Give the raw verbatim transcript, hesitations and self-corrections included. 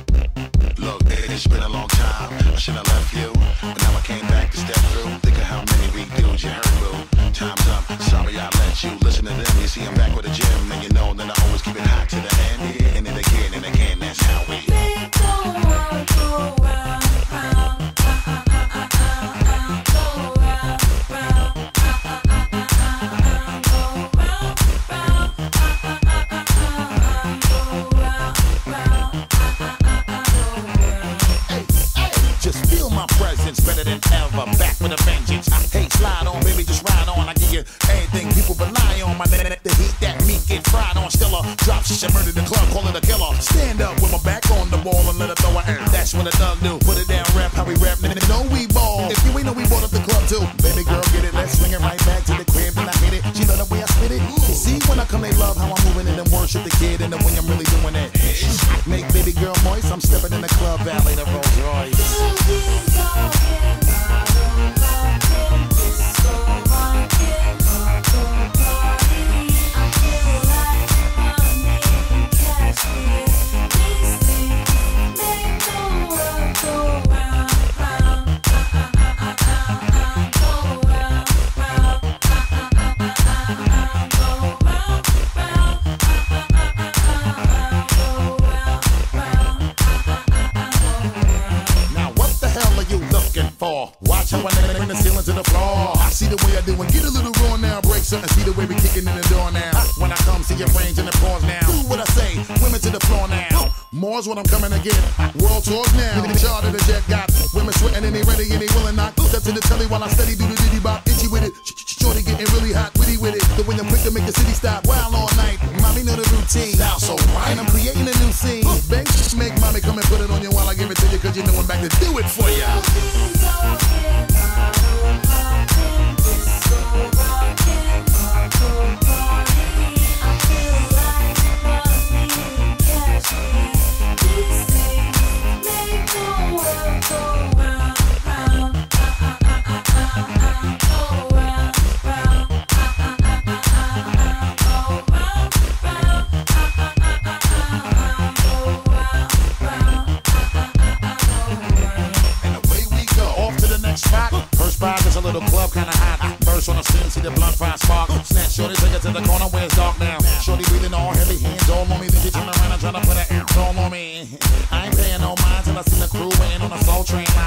Look, it's been a long time. I shouldn't have left you, but now I came back to step through. Think of how many redos you heard, boo. Time's up. Sorry I let you listen to them. You see, I'm back with the gym, and you know that I always keep it hot to the end. And then again and again, that's how we make the world go round, round. Better than ever, back with a vengeance. Hey, slide on, baby, just ride on. I give you anything people rely on. My net, the heat that meat get fried on. Still a drop shit, murder the club, call it a killer. Stand up with my back on the wall and let it throw a air. That's what a thug do. Put it down, rap how we rap, nigga. Know we ball. If you ain't know, we bought up the club too. Baby girl, get it, let's swing it right back to the crib. And I hit it. She love the way I spit it. You see, when I come, they love how I'm moving it and worship the kid. And the way I'm really doing it. Make baby girl moist. I'm stepping in the club, valet the Rolls Royce. Watch how I nigga bring the ceiling to the floor. I see the way I do and get a little raw now. Break something, see the way we kicking in the door now. When I come, see your range and the pause now. Do what I say, women to the floor now. More's what I'm coming to get. World tours now. The chart of the jet got women sweating and they ready and they willing not. Step to the telly while I steady do the diddy bop. Itchy with it, shorty getting really hot, witty with it. The way I'm quick to make the city stop. Wild all night, mommy know the routine. Now so right, and I'm creating a new scene. Bang, make mommy come and put it on you while I give it to you, cause you know I'm back to do it for ya. First five is a little club, kinda hot. Burst on the scene, see the blunt fire spark. Snatch shorty, take it to the corner where it's dark now. Shorty breathing all heavy, hands all on me. Then she turn around and try to put her hands all on me. I ain't paying no mind till I see the crew waiting on the soul train line.